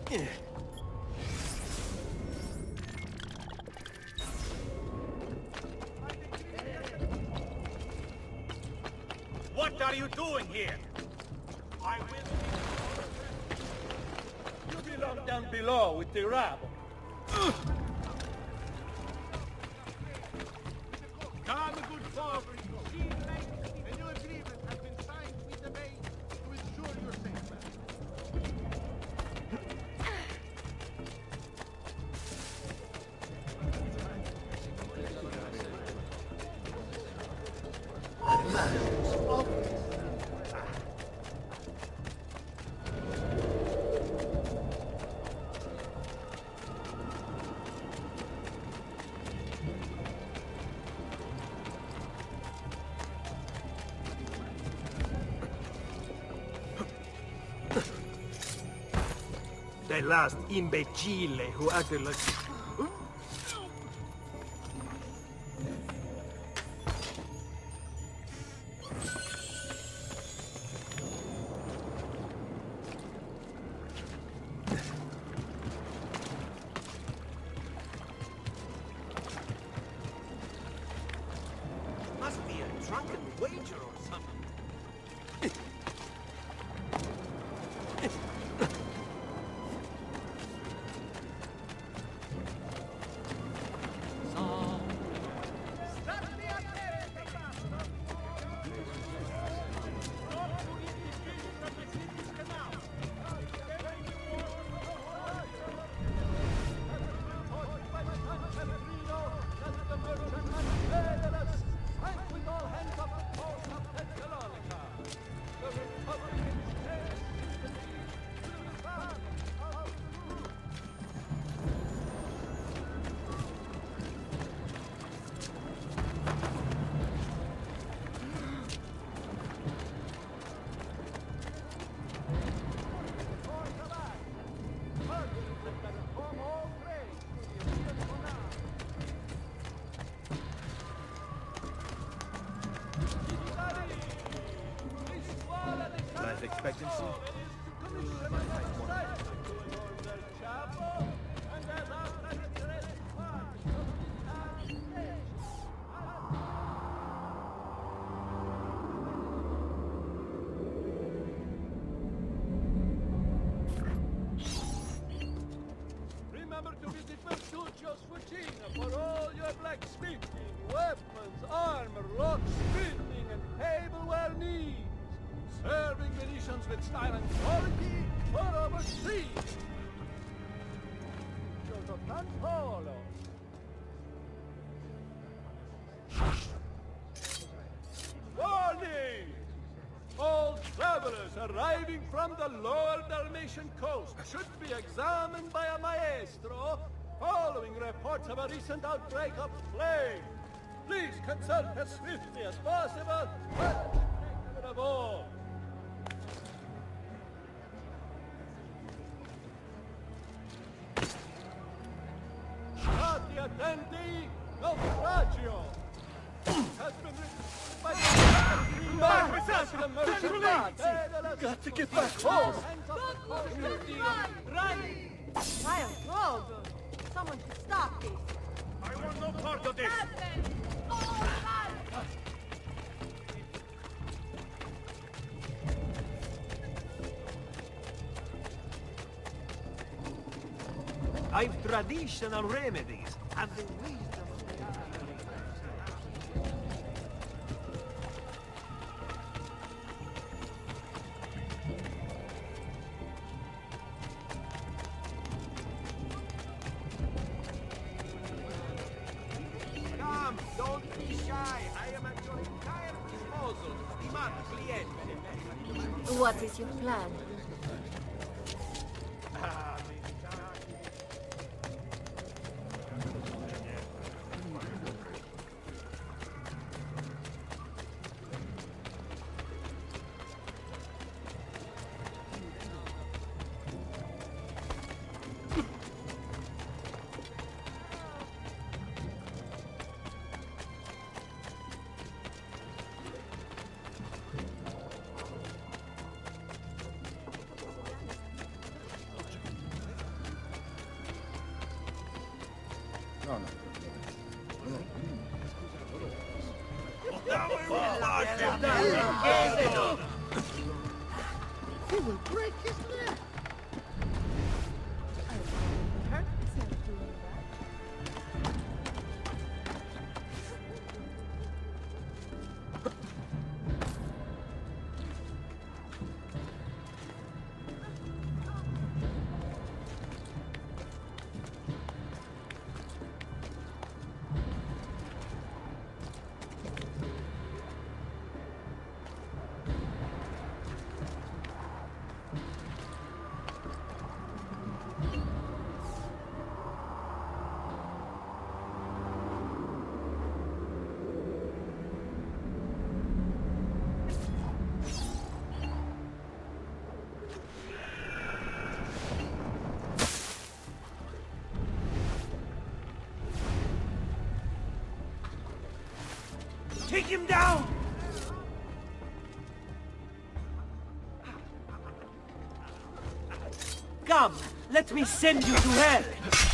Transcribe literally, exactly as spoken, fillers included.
What are you doing here? I will... You belong down below with the rabble. Come, good father. A new agreement has been signed with the maid to ensure your safety. The last imbecile who acted like... Must be a drunken wager or something. Life expectancy? Remember to visit Bertuccio's Fucina for all your blacksmithing, weapons, armor, locksmithing, and tableware needs. Serving Venetians with style and quality for overseas. Giotto Warning! All travelers arriving from the lower Dalmatian coast should be examined by a maestro following reports of a recent outbreak of plague. Please consult as swiftly as possible, but take care of all. Stati attenti, naufragio! Has been written by the Got to get back home! Run! I am wrong. Someone should stop this. I want no part of this! I've traditional remedies and the wisdom of the Come, don't be shy. I am at your entire disposal. Stimato cliente. What is your plan? No, no. He will break his neck. Hurt myself doing that. Take him down! Come, let me send you to hell!